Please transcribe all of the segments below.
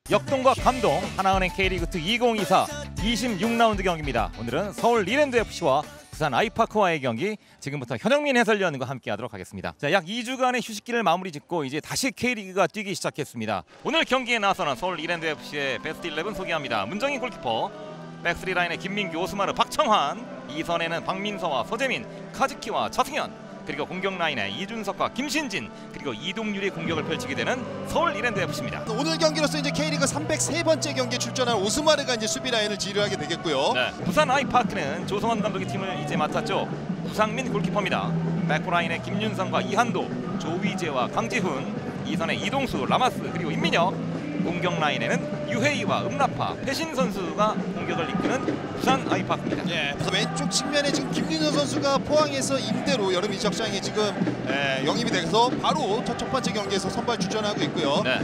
역동과 감동 하나은행 K리그2 2024 26라운드 경기입니다. 오늘은 서울 리랜드FC와 부산 아이파크와의 경기, 지금부터 현영민 해설위원과 함께하도록 하겠습니다. 자, 약 2주간의 휴식기를 마무리 짓고 이제 다시 K리그가 뛰기 시작했습니다. 오늘 경기에 나서는 서울 리랜드FC의 베스트 11 소개합니다. 문정인 골키퍼, 백스리 라인의 김민규, 오스마르, 박청환, 2선에는 박민서와 서재민, 카즈키와 차승현, 그리고 공격 라인에 이준석과 김신진, 그리고 이동률이 공격을 펼치게 되는 서울 리랜드FC입니다. 오늘 경기로서 이제 K리그 303번째 경기에 출전한 오스마르가 이제 수비 라인을 지휘하게 되겠고요. 네, 부산 아이파크는 조성원 감독의 팀을 이제 맡았죠. 구상민 골키퍼입니다. 백라인에 김윤성과 이한도, 조위재와 강지훈, 2선에 이동수, 라마스, 그리고 임민혁, 공격 라인에는 유헤이와 음라파, 패신 선수가 공격을 이끄는 부산 아이파크입니다. 예, 그래서 왼쪽 측면에 지금 김윤성 선수가 포항에서 임대로 여름 이적장에 지금 영입이 돼서 바로 첫 번째 경기에서 선발 출전하고 있고요. 네.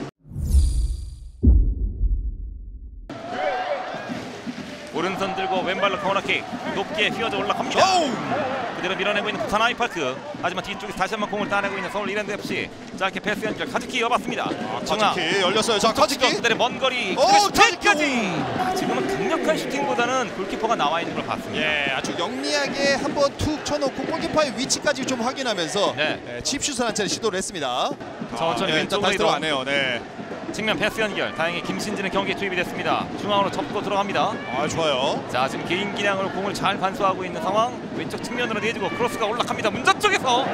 오른손 들고 왼발로 코너킥 높게 휘어져 올라갑니다. 그대로 밀어내고 있는 부산 아이파크. 하지만 뒤쪽에서 다시 한번 공을 따내고 있는 서울 리랜드FC. 짧게 패스 연결, 카즈키 이어봤습니다. 카즈키 열렸어요. 자, 카즈키 그대로 먼 거리 슈팅까지. 지금은 강력한 슈팅보다는 골키퍼가 나와 있는 걸 봤습니다. 예, 아주 영리하게 한번 툭 쳐놓고 골키퍼의 위치까지 좀 확인하면서 칩슛을 한 차례 시도를 했습니다. 천천히 왼쪽으로 다시 들어가네요. 네. 측면 패스 연결, 다행히 김신진은 경기에 투입이 됐습니다. 중앙으로 접고 들어갑니다. 아, 좋아요. 자, 지금 개인 기량으로 공을 잘 관수하고 있는 상황. 왼쪽 측면으로 내주고 크로스가 올라갑니다. 문전 쪽에서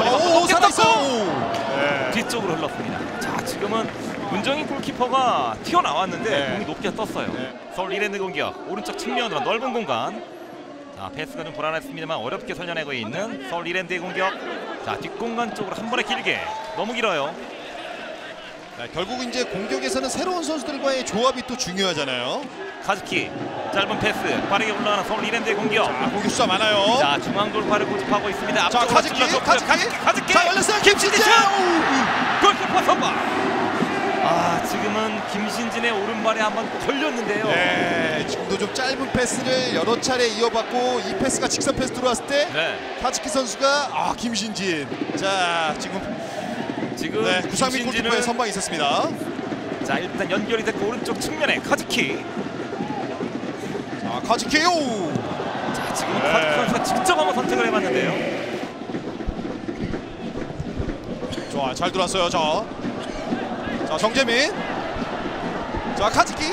살았어요. 뒤쪽으로 흘렀습니다. 자, 지금은 문정인 골키퍼가 튀어나왔는데 공이 높게 떴어요. 서울 리랜드 공격, 오른쪽 측면으로 넓은 공간. 자, 패스가 좀 불안했습니다만 어렵게 살려내고 있는 서울 리랜드의 공격. 자, 뒷공간 쪽으로 한 번에 길게, 너무 길어요. 결국 이제 공격에서는 새로운 선수들과의 조합이 또 중요하잖아요. 카즈키, 짧은 패스, 빠르게 올라가는 서울 리랜드의 공격. 자, 공격 수가 많아요. 자, 중앙 돌파를 고집하고 있습니다. 자, 카즈키. 자, 열렸어요. 김신진. 골키퍼 선방. 아, 지금은 김신진의 오른발에 한번 걸렸는데요. 네, 지금도 좀 짧은 패스를 여러 차례 이어받고 이 패스가 직선 패스 들어왔을 때 카즈키 선수가 김신진. 자, 지금 구상민 골키퍼의 선방이 있었습니다. 자, 일단 연결이 됐고 오른쪽 측면에 카즈키. 자, 카즈키요. 자, 지금 카즈키 선수가 직접 한번 선택을 해봤는데요. 좋아, 잘 들어왔어요. 자, 정재민. 자, 카즈키.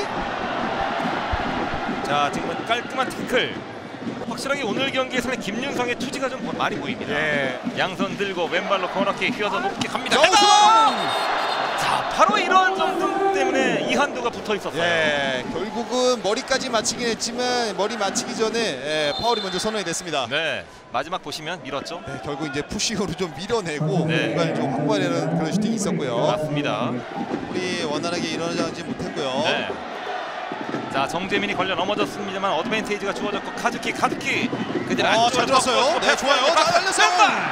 자, 지금은 깔끔한 태클. 확실하게 오늘 경기에서는 김윤성의 투지가 좀 많이 보입니다. 양손 들고 왼발로 코너킥 휘어서 높게 갑니다. 자, 바로 이런 점들 때문에 이한도가 붙어 있었어요. 결국은 머리까지 맞히긴 했지만 머리 맞히기 전에 파울이 먼저 선언이 됐습니다. 네, 마지막 보시면 밀었죠. 결국 이제 푸시오로 좀 밀어내고 공간을 좀 확보하려는 그런 슈팅이 있었고요. 맞습니다. 우리 원활하게 일어나지 못했고요. 자, 정재민이 걸려 넘어졌습니다만 어드밴테이지가 주어졌고 카즈키 그대로 잘 들었어요. 네, 좋아요. 잘 열렸어요.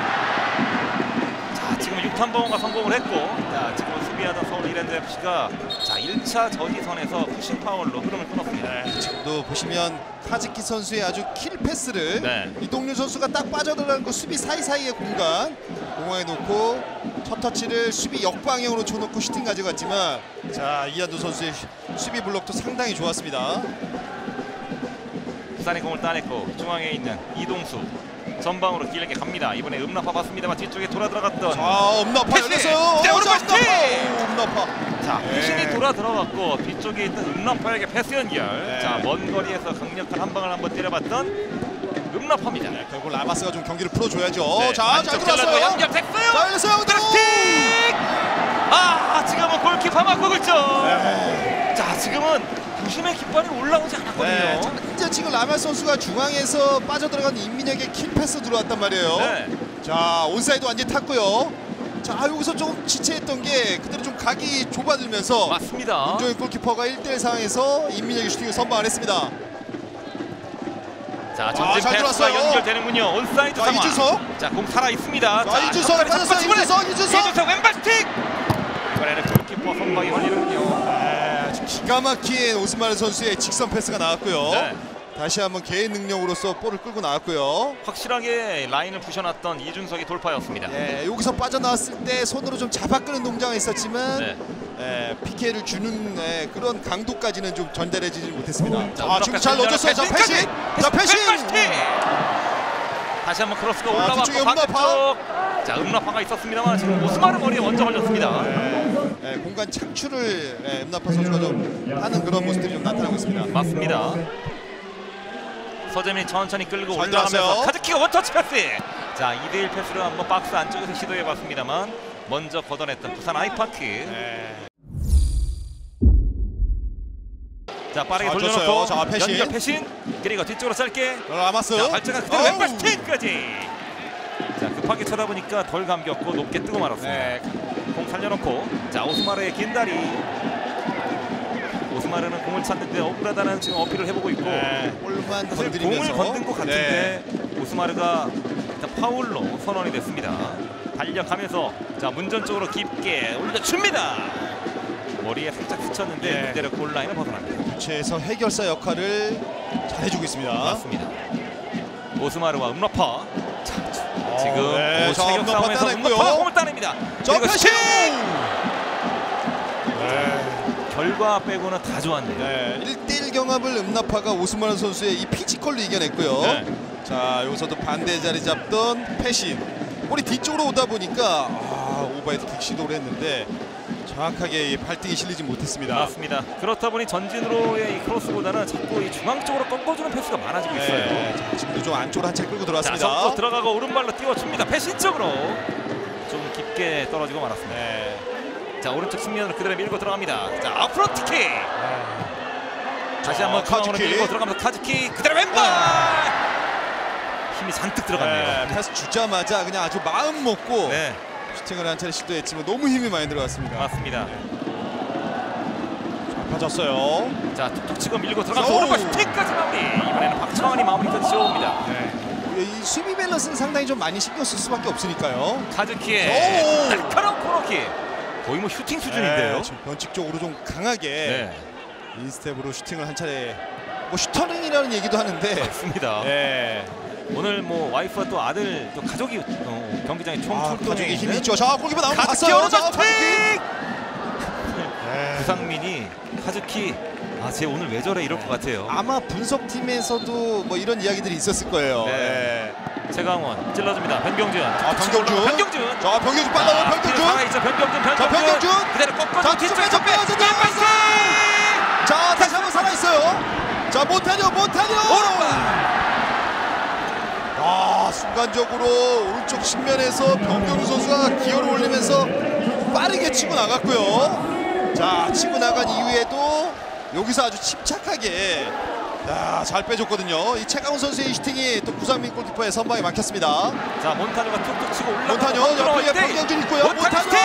자, 지금 6탄봉가 성공을 했고, 자, 지금 수비하던 서울 리랜드FC가 자, 1차 저지선에서 푸싱 파울로 흐름을 끊었습니다. 지금도 보시면 카즈키 선수의 아주 킬 패스를 이동률 선수가 딱 빠져들어가는 그 수비 사이사이의 공간에 놓고 첫 터치를 수비 역방향으로 쳐놓고 슈팅 가져갔지만, 자, 이한도 선수의 수비 블록도 상당히 좋았습니다. 부산이 공을 따냈고 중앙에 있는 이동수 전방으로 길게 갑니다. 이번에 음나파 봤습니다만 뒤쪽에 돌아 들어갔던 음나파 열렸어요. 음나파. 자, 패신이 돌아 들어갔고 뒤쪽에 있던 음나파에게 패스 연결. 자, 먼 거리에서 강력한 한 방을 한번 때려봤던 음나파입니다. 결국 라마스가 좀 경기를 풀어줘야죠. 자, 잘 들어왔어요. 연결됐어요. 자, 열렸어요. 지금은 골키퍼 맞고 긁죠. 자, 지금은 부심의 깃발이 올라오지 않았거든요. 이제 지금 라마스 선수가 중앙에서 빠져들어간 임민혁의 킬 패스 들어왔단 말이에요. 자, 온사이드 완전히 탔고요. 자, 여기서 조금 지체했던 게 그대로 좀 각이 좁아들면서 맞습니다. 문정인 골키퍼가 1대1 상황에서 임민혁의 슈팅을 선방을 했습니다. 자, 전진 패스가 연결되는군요. 온사이드 상황. 이준석. 자, 공 살아 있습니다. 자, 이준석 빠졌어요. 이준석 왼발 스틱. 이번에는 골키퍼 선방이 걸리는군요. 기가 막힌 오스마르 선수의 직선 패스가 나왔고요. 다시 한번 개인 능력으로서 볼을 끌고 나왔고요. 확실하게 라인을 부셔놨던 이준석의 돌파였습니다. 예, 여기서 빠져나왔을 때 손으로 좀 잡아끄는 동작이 있었지만 네. PK를 주는 그런 강도까지는 좀 전달해지지 못했습니다. 자, 지금 잘 넣어줬어요. 자, 패신! 자, 패신! 다시 한번 크로스가 자, 올라왔고 뒤쪽에 반대쪽. 자, 음라파가 있었습니다만 지금 오스마르 머리에 먼저 걸렸습니다. 공간 창출을 음나파 선수가 좀 하는 그런 모습들이 좀 나타나고 있습니다. 맞습니다. 서재민이 천천히 끌고 잘 올라가면서 들어갔어요. 카즈키가 원터치 패스. 자, 2대1 패스를 한번 박스 안쪽에서 시도해봤습니다만 먼저 걷어냈던 부산 아이파크. 자, 빠르게 자, 돌려놓고 줬어요. 자, 패신. 연결 패신. 그리고 뒤쪽으로 짧게. 라마스. 자, 발차가 그대로 왼발 스틱까지. 자, 급하게 쳐다보니까 덜 감겼고 높게 뜨고 말았습니다. 공 살려놓고 자, 오스마르의 긴 다리. 오스마르는 공을 찾는데 억울하다는 지금 어필을 해보고 있고 볼만 사실 건드리면서 공을 건든 것 같은데 오스마르가 일단 파울로 선언이 됐습니다. 달려가면서 자, 문전 쪽으로 깊게 올려줍니다. 머리에 살짝 스쳤는데 그대로 골라인을 벗어납니다. 교체에서 해결사 역할을 잘 해주고 있습니다. 맞습니다. 오스마르와 음라파. 자, 지금 자, 체격 음라파 싸움에서 따냈고요. 음라파가 공을 따냅니다. 자, 그리고 패신! 결과 빼고는 다 좋았네요. 1대1 경합을 음나파가 오스마르 선수의 이 피지컬로 이겨냈고요. 자, 여기서도 반대 자리 잡던 패신. 볼이 뒤쪽으로 오다 보니까 오버헤드 킥 시도를 했는데 정확하게 발등에 실리지 못했습니다. 맞습니다. 그렇다 보니 전진으로의 이 크로스보다는 자꾸 이 중앙 쪽으로 꺾어주는 패스가 많아지고 있어요. 자, 지금도 좀 안쪽으로 한 채 끌고 자, 들어왔습니다. 속도 들어가고 오른발로 띄워줍니다. 패신 쪽으로 좀 깊게 떨어지고 말았습니다. 자, 오른쪽 측면으로 그대로 밀고 들어갑니다. 자, 앞으로 티킥. 다시 한번 중앙으로 카즈키. 밀고 들어가면서 카즈키 그대로 왼발. 힘이 잔뜩 들어갔네요. 패스 주자마자 그냥 아주 마음 먹고 네, 슈팅을 한 차례 시도했지만 너무 힘이 많이 들어갔습니다. 맞습니다. 빠졌어요. 자, 툭툭 치고 밀고 들어가면서 오! 오른발 슈팅까지 마무리. 이번에는 박찬환이 마무리 터치 씌워옵니다. 이 수비 밸런스는 상당히 좀 많이 신경 쓸 수밖에 없으니까요. 카즈키의 날카로운 코너킥. 거의 뭐 슈팅 수준인데요. 지금 변칙적으로 좀 강하게 네, 인스텝으로 슈팅을 한 차례 뭐 슈터링이라는 얘기도 하는데 맞습니다. 오늘 뭐 와이프와 또 아들 또 가족이 경기장에 총 출동해 가족이 힘이 있는 있죠. 자, 골키퍼 나오고 카즈키 봤어요. 오른발 자, 슈팅. 네. 구상민이 카즈키 쟤 오늘 왜 저래 이럴 것 같아요. 아마 분석팀에서도 뭐 이런 이야기들이 있었을 거예요. 네. 최강원 찔러줍니다. 변경준. 변경준. 변경준. 자, 변경준 빨라요. 변경준. 살아있죠. 변경준. 자, 변경준. 그대로 꺾어주고 자, 뒤쪽에 뒤쪽에 접해서 들어가서 자, 다시 한번 살아있어요. 자, 못하죠. 오른발. 순간적으로 오른쪽 측면에서 변경준 선수가 기어를 올리면서 빠르게 치고 나갔고요. 자, 치고 나간 이후에도 여기서 아주 침착하게 잘 빼줬거든요. 이 최강훈 선수의 슈팅이 또 구상민 골키퍼의 선방에 막혔습니다. 자, 몬타뇨가 툭툭 치고 올라가. 몬타뇨 옆에 변경준 있고요. 몬타뇨 스틱!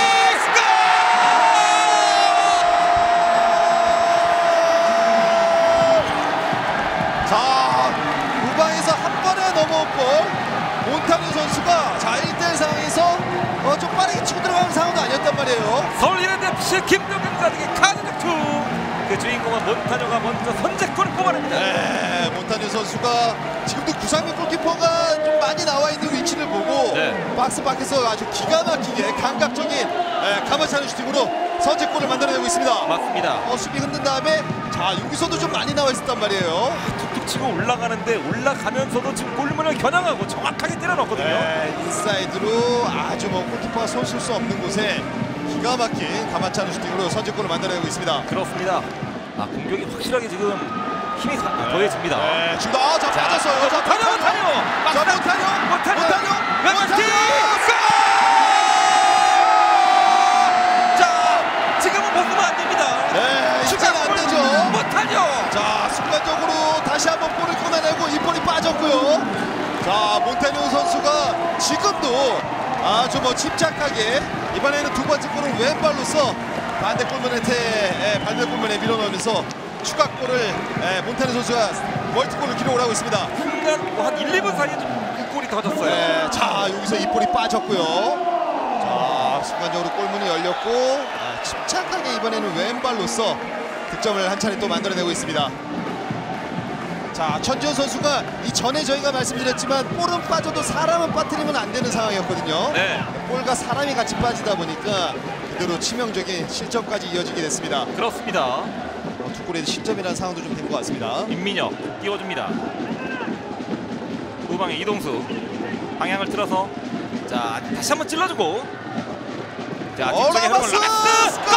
자, 후방에서 한 번에 넘어온 볼. 몬타뇨 선수가 자, 1대1 상황에서 좀 빠르게 치고 들어가는 상황도 아니었단 말이에요. 서울 이랜드 FC 김동현 가득의 카드 득투. 그 주인공은 몬타뇨가 먼저 선제골을 뽑아냅니다. 네, 몬타뇨 선수가 지금도 구상민 골키퍼가 좀 많이 나와 있는 위치를 보고 박스 밖에서 아주 기가 막히게 감각적인 가마차는 슈팅으로 선제골을 만들어내고 있습니다. 맞습니다. 수비 흔든 다음에 자, 여기서도 좀 많이 나와 있었단 말이에요. 툭툭 치고 올라가는데 올라가면서도 지금 골문을 겨냥하고 정확하게 때려 넣었거든요. 인사이드로 아주 뭐 골키퍼가 손쓸 수 없는 곳에 기가 막힌 가마차는 슈팅으로 선제골을 만들어내고 있습니다. 그렇습니다. 공격이 확실하게 지금 힘이 더해집니다. 지금 자, 빠졌어요. 자, 몬타뇨. 자, 몬타뇨. 자, 지금은 벗으면 안 됩니다. 이제는 안 되죠. 몬타뇨. 자, 순간적으로 다시 한번 볼을 끊어내고 이 볼이 빠졌고요. 자, 몬타뇨 선수가 지금도 아주 뭐 침착하게 이번에는 두 번째 골은 왼발로서 반대 골문에 반대 골문에 밀어넣으면서 추가골을 몬타뇨 선수가 멀티골을 기록을 하고 있습니다. 순간 한 1, 2분 사이에 좀 골이 터졌어요. 자, 여기서 이 볼이 빠졌고요. 자, 순간적으로 골문이 열렸고 침착하게 이번에는 왼발로서 득점을 한 차례 또 만들어내고 있습니다. 자, 천지현 선수가 이전에 저희가 말씀드렸지만 볼은 빠져도 사람은 빠뜨리면 안 되는 상황이었거든요. 네. 볼과 사람이 같이 빠지다 보니까 그대로 치명적인 실점까지 이어지게 됐습니다. 그렇습니다. 두 골의 실점이라는 상황도 좀 된 것 같습니다. 임민혁 띄워줍니다. 후방에 이동수 방향을 틀어서 자 다시 한번 찔러주고 자 뒤쪽에 흐름을 라마스! 라마스 골!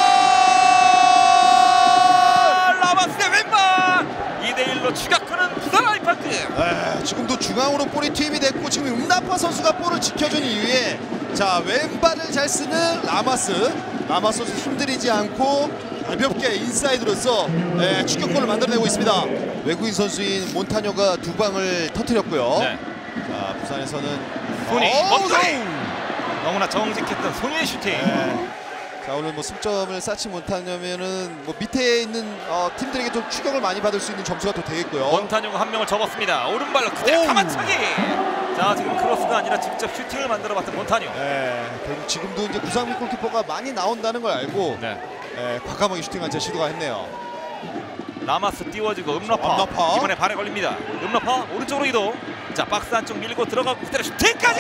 라마스의 왼발 2대1로 추격하는 부산 아이파크. 지금도 중앙으로 볼이 투입이 됐고 지금 음나파 선수가 볼을 지켜준 이후에 자 왼발을 잘 쓰는 라마스 선수 힘들이지 않고 가볍게 인사이드로서 추격골을 만들어내고 있습니다. 외국인 선수인 몬타뇨가 두 방을 터뜨렸고요. 네. 자 부산에서는 손이 너무나 정직했던 손의 슈팅. 자 오늘 뭐 승점을 쌓지 못하려면은 뭐 밑에 있는 팀들에게 좀 추격을 많이 받을 수 있는 점수가 더 되겠고요. 몬타뇨가 한 명을 접었습니다. 오른발로 그대로 가만차기. 자 지금 크로스가 아니라 직접 슈팅을 만들어봤던 몬타뇨. 결국 지금도 이제 구상민 골키퍼가 많이 나온다는 걸 알고 과감하게 슈팅을 제 시도가 했네요. 라마스 띄워주고 음러파 이번에 발에 걸립니다. 음러파 오른쪽으로 이동. 자 박스 안쪽 밀고 들어가고 그대로 슈팅까지.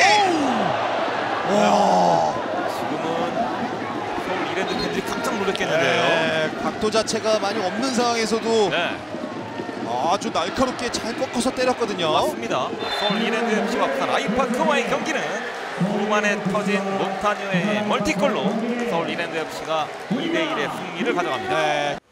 지금은 서울 이랜드 팬들이 깜짝 놀랐겠는데요. 각도 자체가 많이 없는 상황에서도 아주 날카롭게 잘 꺾어서 때렸거든요. 맞습니다. 서울 이랜드 FC와 부산 아이파크와의 경기는 후반에 터진 몬타뇨의 멀티골로 서울 이랜드 FC가 2대1의 승리를 가져갑니다.